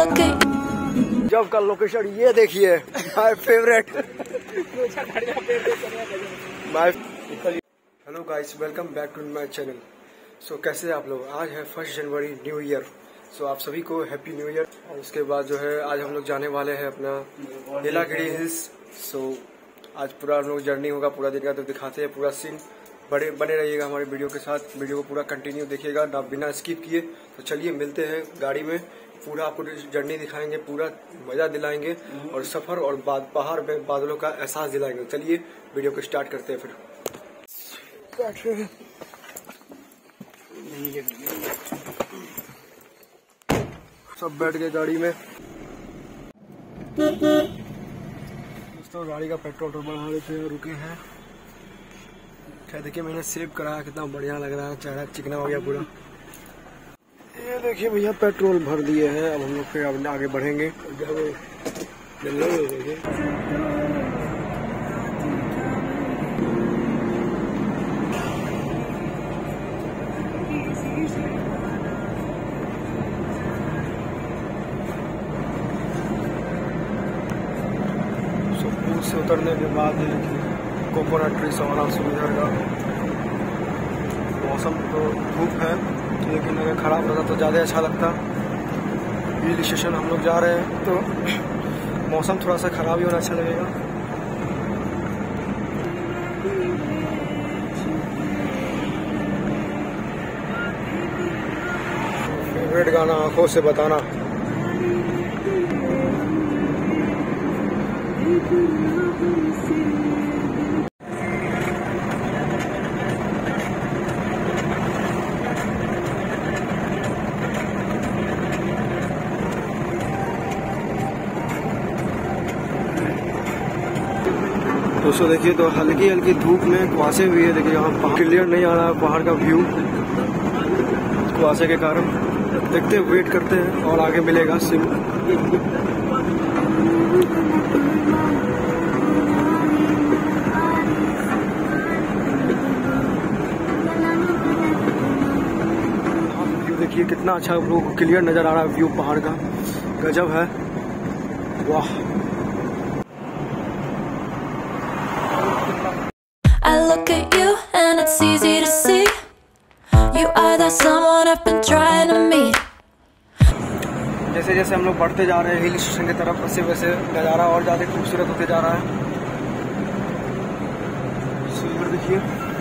जब का लोकेशन ये देखिए, my favourite. Hello guys, welcome back to my channel. So कैसे आप लोग? आज है 1 जनवरी, न्यू ईयर। सो आप सभी को हैप्पी न्यू ईयर। और उसके बाद जो है आज हम लोग जाने वाले हैं अपना येलागिरी हिल्स। सो आज पूरा हम लोग जर्नी होगा पूरा दिन का, तो दिखाते हैं पूरा सीन। बने रहिएगा हमारे वीडियो के साथ, वीडियो को पूरा कंटिन्यू देखिएगा ना, बिना स्किप किए। तो चलिए मिलते हैं गाड़ी में, पूरा आपको जर्नी दिखाएंगे, पूरा मजा दिलाएंगे और सफर और पहाड़ में बादलों का एहसास दिलाएंगे। चलिए वीडियो को स्टार्ट करते हैं। फिर सब बैठ गए गाड़ी में। दोस्तों गाड़ी का पेट्रोल बढ़ा देते हैं, रुके हैं। क्या देखिए, मैंने सेव कराया, कितना बढ़िया लग रहा है, चेहरा चिकना हो गया पूरा। ये देखिए भैया, पेट्रोल भर दिए हैं। अब हम लोग फिर अब आगे बढ़ेंगे। पुल से उतरने के बाद कोकोनट ट्री से आना सुविधा का। मौसम तो धूप है, लेकिन अगर खराब रहता तो ज़्यादा अच्छा लगता। हिल स्टेशन हम लोग जा रहे हैं, तो मौसम थोड़ा सा खराब ही होना अच्छा लगेगा। फेवरेट गाना आंखों से बताना। दोस्तों देखिए, तो हल्की हल्की धूप में कुहासे भी है। देखिए यहाँ पहाड़ क्लियर नहीं आ रहा है, पहाड़ का व्यू कुहासे के कारण। देखते हैं, वेट करते हैं और आगे मिलेगा सिम। व्यू देखिए कितना अच्छा क्लियर नजर आ रहा है, व्यू पहाड़ का गजब है, वाह। I look at you and it's easy to see you are the someone I've been trying to meet. जैसे जैसे हम लोग बढ़ते जा रहे हैं हिल स्टेशन की तरफ, वैसे वैसे नज़ारा और ज़्यादा खूबसूरत होते जा रहा है। सुंदर देखिए,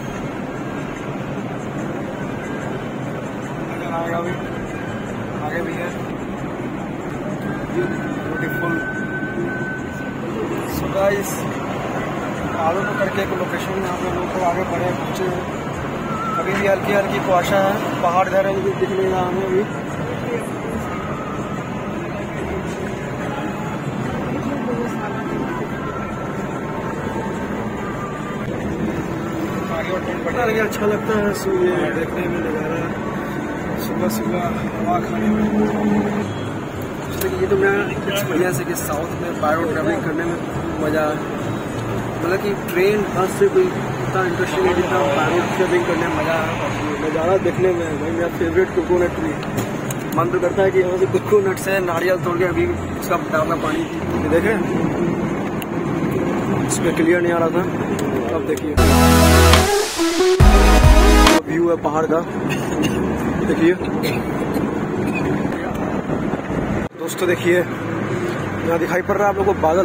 नज़र आएगा अभी, आगे भी है ब्यूटीफुल। सो गाइस, पहाड़ों को करके एक लोकेशन यहाँ पे लोग को आगे बढ़े पहुँचे। अभी भी हल्की हल्की कुआशा है, पहाड़ इधर दिख नहीं रहा हमें अभी। पता लगे अच्छा लगता है सूर्य देखने में, नज़ारा सुबह सुबह हवा खाने में। ये तो मेरा एक्सपीरियंस है कि साउथ में बायरोड ट्रैवलिंग करने में मज़ा, मतलब कि ट्रेन बस से कोई इतना इंटरेस्टिंग है जितना बायरोड ट्रैवलिंग करने में मज़ा है। नज़ारा देखने में भाई मेरा फेवरेट कोकोनट ट्री। मन तो करता है कि यहाँ से कोकोनट से नारियल तोड़ के अभी उसका डालना पानी देखें। इसमें क्लियर नहीं आ रहा था, अब देखिए व्यू है पहाड़ का, देखिए दोस्तों। देखिए यहाँ दिखाई पड़ रहा है आप लोगों को बादल,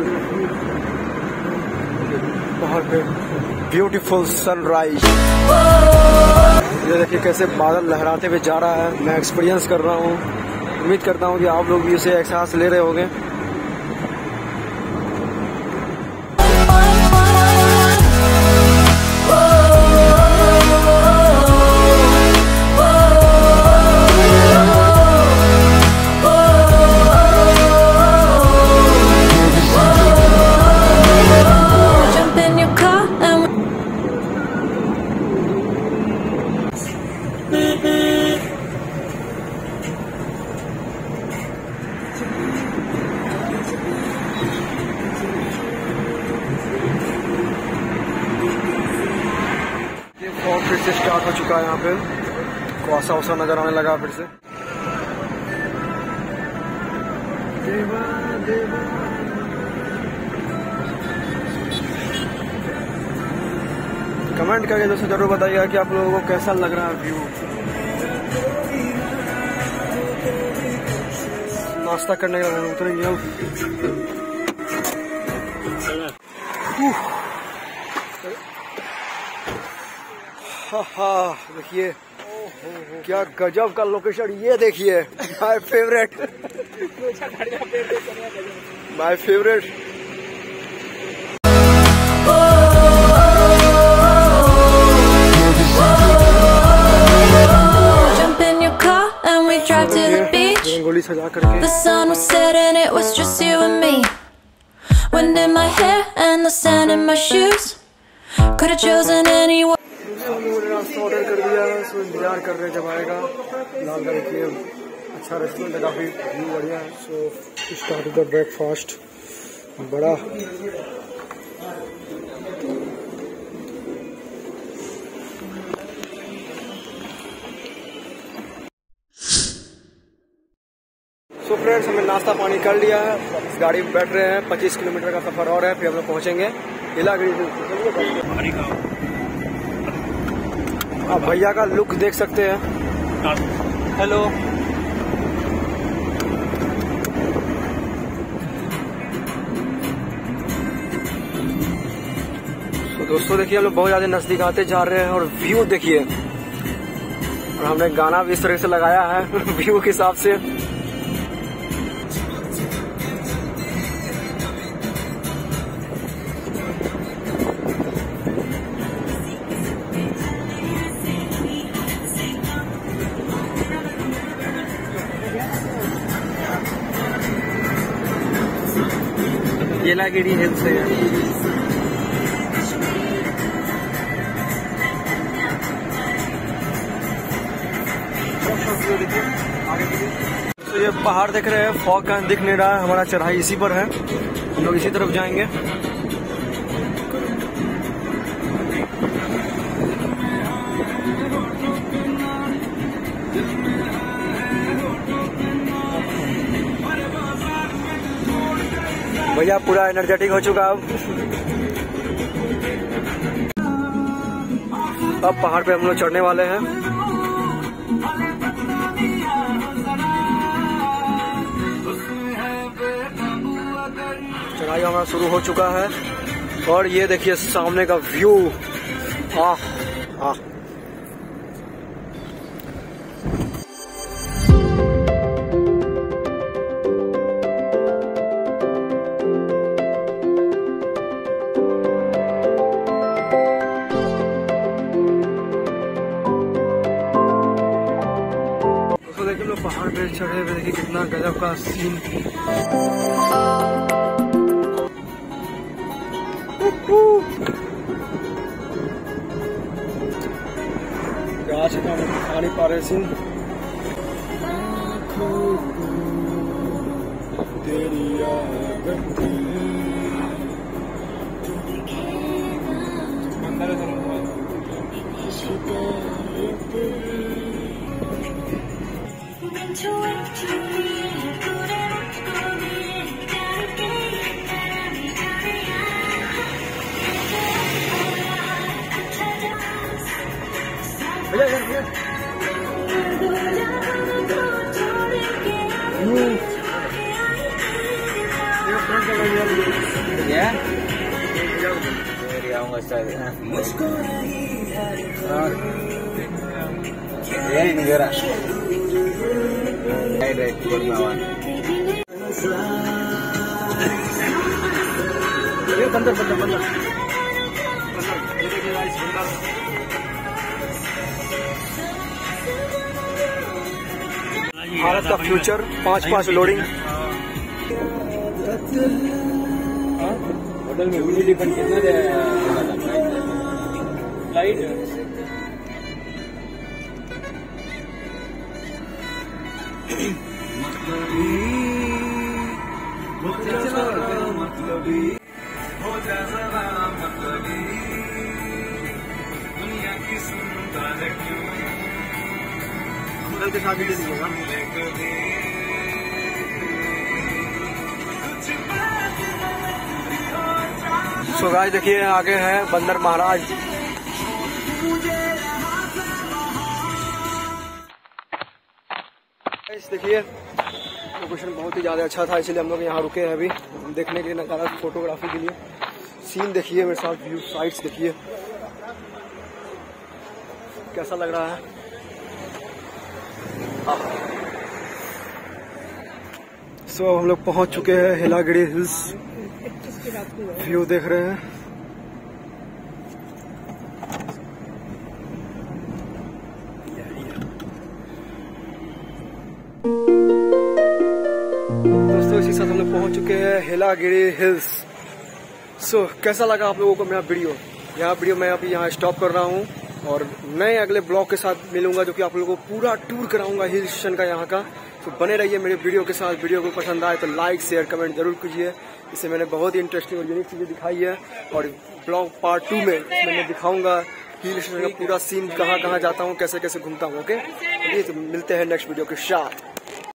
पहाड़ पे ब्यूटीफुल सनराइज। ये देखिए कैसे बादल लहराते हुए जा रहा है, मैं एक्सपीरियंस कर रहा हूँ। उम्मीद करता हूँ कि आप लोग भी इसे एहसास ले रहे होंगे। और फिर से स्टार्ट हो चुका है, यहाँ पे कुआसा वसा नजर आने लगा फिर से। देवा देवा। कमेंट करके दोस्तों जरूर बताइएगा कि आप लोगों को कैसा लग रहा है व्यू। नाश्ता करने का उतरेंगे अब। देखिए क्या गजब का लोकेशन, ये देखिए my favourite my favourite. Rangoli सजा करके The sun was setting, it was just you and me. Wind in my hair and the sand in my shoes. Could have chosen anyone. नाश्ता ऑर्डर कर दिया है, सो इंतजार कर रहे हैं जब आएगा। फिलहाल का देखिए अच्छा रेस्टोरेंट है, काफ़ी व्यू बढ़िया है। सो स्टार्ट द ब्रेकफास्ट बड़ा। सो फ्रेंड्स हमने नाश्ता पानी कर लिया है, इस गाड़ी में बैठ रहे हैं। 25 किलोमीटर का सफर और है, फिर हम लोग पहुँचेंगे येलागिरी। आप भैया का लुक देख सकते हैं। हेलो। तो दोस्तों देखिए हम लोग बहुत ज्यादा नजदीक आते जा रहे हैं और व्यू देखिए, और हमने गाना भी इस तरह से लगाया है व्यू के हिसाब से। येलागिरी हिल्स है। तो ये पहाड़ देख रहे हैं, फॉग का दिख नहीं रहा है, हमारा चढ़ाई इसी पर है, हम लोग इसी तरफ जाएंगे। भैया पूरा एनर्जेटिक हो चुका अब पहाड़ पे हम लोग चढ़ने वाले हैं। चढ़ाई हमारा शुरू हो चुका है और ये देखिए सामने का व्यू। आह आह पहाड़ पे चढ़े हुए देखिए कितना गजब का सीन। गाछ का खा नहीं पा रहे सीन। भारत का फ्यूचर 5-5 लोडिंग। होटल में बिजली डिपेंड कितना लाइट दुनिया की सुनता है क्यों होटल के साथ भी दीजिएगा। सो गाइस देखिए आगे है बंदर महाराज। देखिए लोकेशन बहुत ही ज्यादा अच्छा था, इसलिए हम लोग यहाँ रुके हैं अभी देखने के लिए नज़ारा, फोटोग्राफी के लिए। सीन देखिए मेरे साथ, व्यू साइड्स देखिए कैसा लग रहा है। सो हम लोग पहुंच चुके हैं येलागिरी हिल्स, व्यू देख रहे हैं। दोस्तों इसी साथ हम लोग पहुंच चुके हैं येलागिरी हिल्स। सो कैसा लगा आप लोगों को मेरा वीडियो? वीडियो मैं अभी यहाँ स्टॉप कर रहा हूँ और नए अगले ब्लॉग के साथ मिलूंगा, जो कि आप लोगों को पूरा टूर कराऊंगा हिल स्टेशन का यहाँ का। तो बने रहिए मेरे वीडियो के साथ। वीडियो को पसंद आए तो लाइक शेयर कमेंट जरूर कीजिए। इससे मैंने बहुत ही इंटरेस्टिंग और यूनिक चीजें दिखाई है, और ब्लॉग पार्ट 2 में मैं दिखाऊंगा हिल स्टेशन का पूरा सीन, कहाँ कहाँ जाता हूँ, कैसे कैसे घूमता हूँ। ओके, तो मिलते हैं नेक्स्ट वीडियो के साथ।